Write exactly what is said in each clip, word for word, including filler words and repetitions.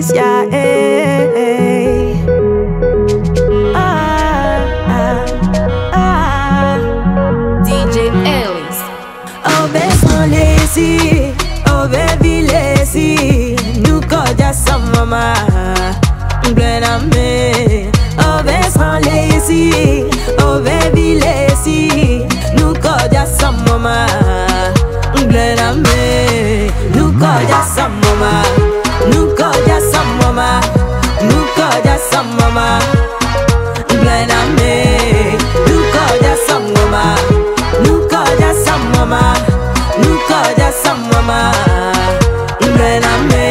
Alicia, eh, eh. Ah, ah, ah. D J Ellis. Oh, besan lazy, oh baby lazy. Nous koja sa mama, blend me. Oh, besan lazy, oh baby lazy. Nous koja sa mama, blend me. Nous koja sa mama, nous koja sa mama, nous koja sa mama, blend me. Nous koja sa mama, nous koja sa mama, nous koja sa mama, blend me.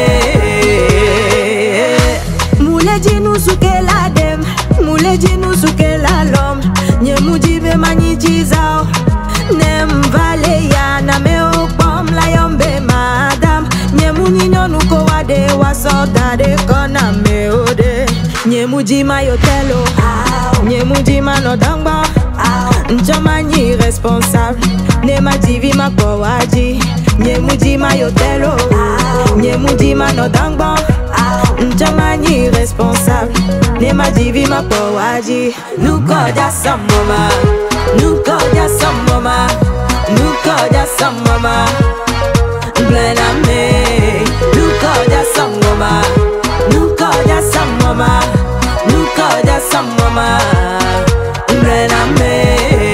Moule di nous souke la dem, moule di nous souke la lom. Nye muji be mani jizao, nem vale ya na me opom la yombe madam. Nye muni nyonu ko wade wasoda de kona me ode. Nye muji mayotelo, nye muji manodangba. Njama ni responsable, ne ma divi ma kowaji. Nye muji mayotelo, nye muji manodangba. Njama ni responsable, ne ma divi ma kowaji. Nous koja sa mama, nous koja sa mama, nous koja sa mama, blend me. Nous koja sa mama, nous koja sa mama, nous koja sa mama, blend me.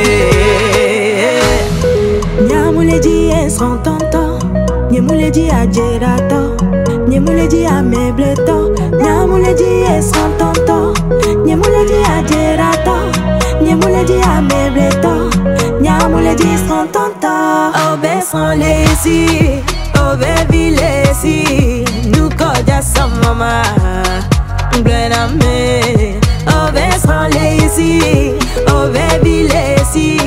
Nyamule di son tonto, nyamule di ajerato, nyamule di amebleto, nyamule di son tonto, nyamule di ajerato, nyamule di amebleto, nyamule di son tonto. Oh, besan lazy, oh baby lazy. Nous koja sa mama, blend me. Oh, besan lazy, oh baby lazy.